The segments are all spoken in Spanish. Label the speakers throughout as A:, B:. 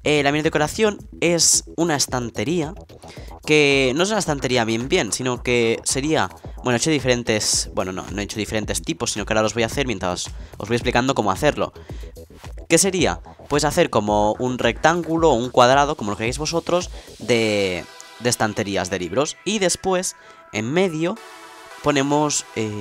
A: La mini decoración es una estantería que no es una estantería bien, sino que sería, bueno, he hecho diferentes, bueno, no he hecho diferentes tipos, sino que ahora los voy a hacer mientras os voy explicando cómo hacerlo. ¿Qué sería? Pues hacer como un rectángulo o un cuadrado, como lo queráis vosotros, de estanterías de libros. Y después, en medio, ponemos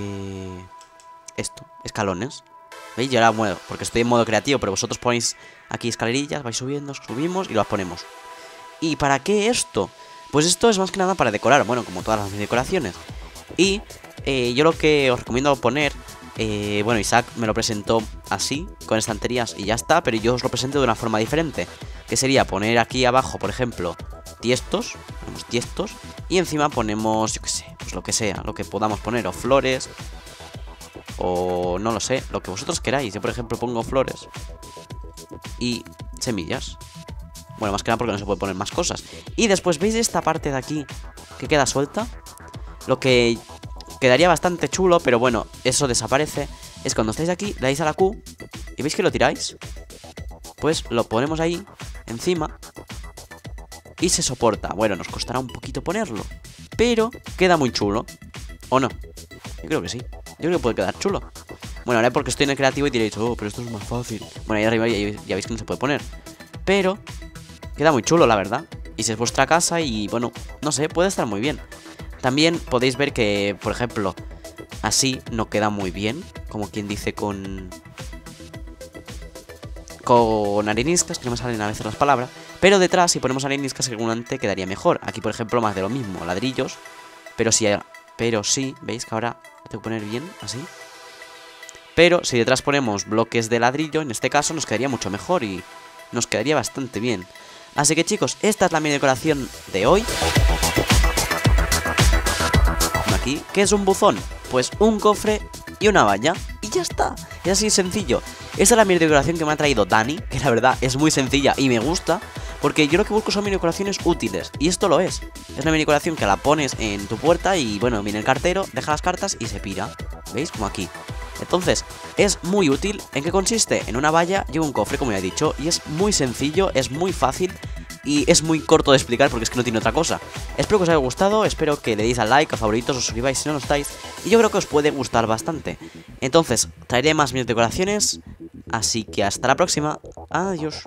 A: escalones. ¿Veis? Yo ahora muevo, porque estoy en modo creativo, pero vosotros ponéis aquí escalerillas, vais subiendo, subimos y las ponemos. ¿Y para qué esto? Pues esto es más que nada para decorar, bueno, como todas las decoraciones. Y yo lo que os recomiendo poner, bueno, Isaac me lo presentó así, con estanterías y ya está, pero yo os lo presento de una forma diferente. Que sería poner aquí abajo, por ejemplo, tiestos, ponemos tiestos, y encima ponemos, yo qué sé, pues lo que sea, lo que podamos poner, o flores, o no lo sé, lo que vosotros queráis. Yo por ejemplo pongo flores y semillas. Bueno, más que nada porque no se puede poner más cosas. Y después, ¿veis esta parte de aquí que queda suelta? Lo que quedaría bastante chulo, pero bueno, eso desaparece. Es cuando estáis aquí, le dais a la Q y veis que lo tiráis. Pues lo ponemos ahí, encima, y se soporta. Bueno, nos costará un poquito ponerlo, pero queda muy chulo. ¿O no? Yo creo que sí. Yo creo que puede quedar chulo. Bueno, ahora porque estoy en el creativo y diréis, oh, pero esto es más fácil. Bueno, ahí arriba ya veis que no se puede poner. Pero queda muy chulo, la verdad. Y si es vuestra casa y, bueno, no sé, puede estar muy bien. También podéis ver que, por ejemplo, así no queda muy bien. Como quien dice con areniscas, que no me salen a veces las palabras. Pero detrás, si ponemos areniscas, seguramente quedaría mejor. Aquí, por ejemplo, más de lo mismo, ladrillos. Pero sí, ¿veis que ahora tengo que poner bien, así? Pero si detrás ponemos bloques de ladrillo, en este caso nos quedaría mucho mejor y nos quedaría bastante bien. Así que chicos, esta es la mini decoración de hoy. Aquí, ¿qué es un buzón? Pues un cofre y una valla. Y ya está, es así sencillo. Esta es la mini decoración que me ha traído Dani, que la verdad es muy sencilla y me gusta, porque yo lo que busco son mini decoraciones útiles, y esto lo es. Es una mini decoración que la pones en tu puerta y bueno, viene el cartero, deja las cartas y se pira. ¿Veis? Como aquí. Entonces, es muy útil. ¿En qué consiste? En una valla y un cofre, como ya he dicho, y es muy sencillo, es muy fácil y es muy corto de explicar porque es que no tiene otra cosa. Espero que os haya gustado, espero que le deis al like, a favoritos, os suscribáis si no lo estáis, y yo creo que os puede gustar bastante. Entonces, traeré más mini decoraciones, así que hasta la próxima. Adiós.